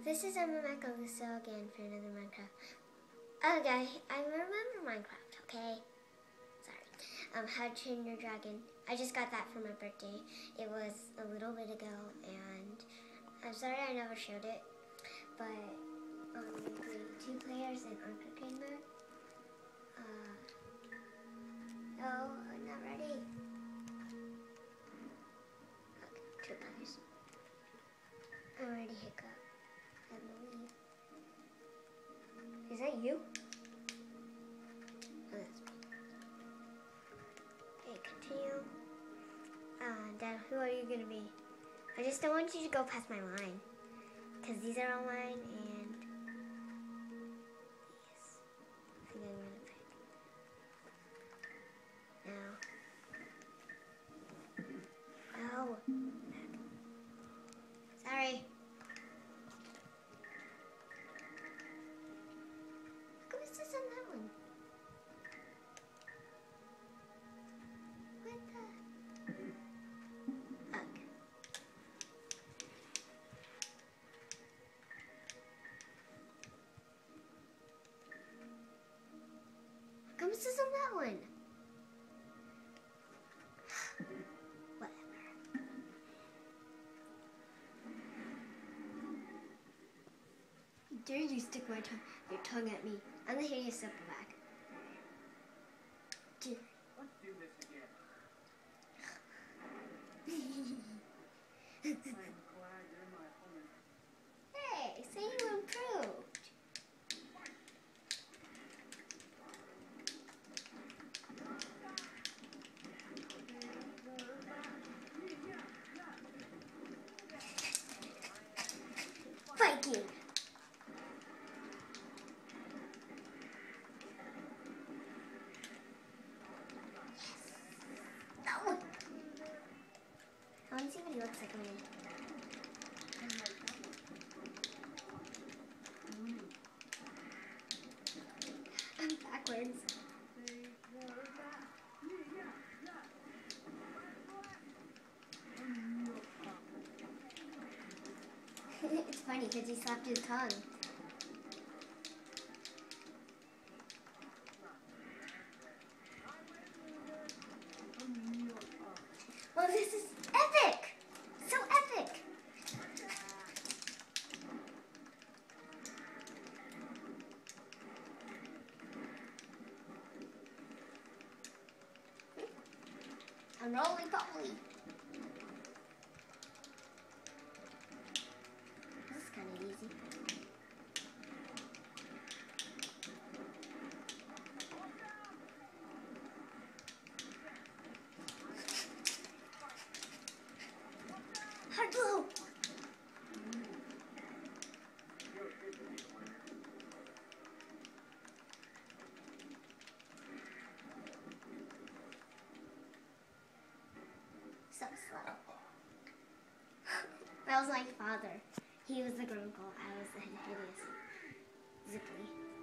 This is Emma McAlyssa again for another Minecraft. Okay, I remember Minecraft, okay? Sorry. How to Train Your Dragon. I just got that for my birthday. It was a little bit ago, and I'm sorry I never showed it. But, we 2 players in Arcade mode. No, I'm not ready. Okay, 2 players. I'm ready, Hiccup. I believe. Is that you? Oh, that's me. Okay, continue. Dad, who are you gonna be? I just don't want you to go past my line. Because these are all mine, and... Yes. I think I'm gonna pick. No. No. Sorry. How come it says on that one? What the? Okay. How come it says on that one? Whatever. Dare you stick your tongue at me? I'm gonna hear you step back. Let's do this again. I'm glad you're my opponent. Hey, say you improved. Viking. No. I want to see what he looks like when I'm backwards. It's funny because he slapped his tongue. Well, this is epic! So epic! I'm rolling properly. This is kind of easy. Hard blow! So slow. That was my father. He was the grunkle. I was the hideous Zippy.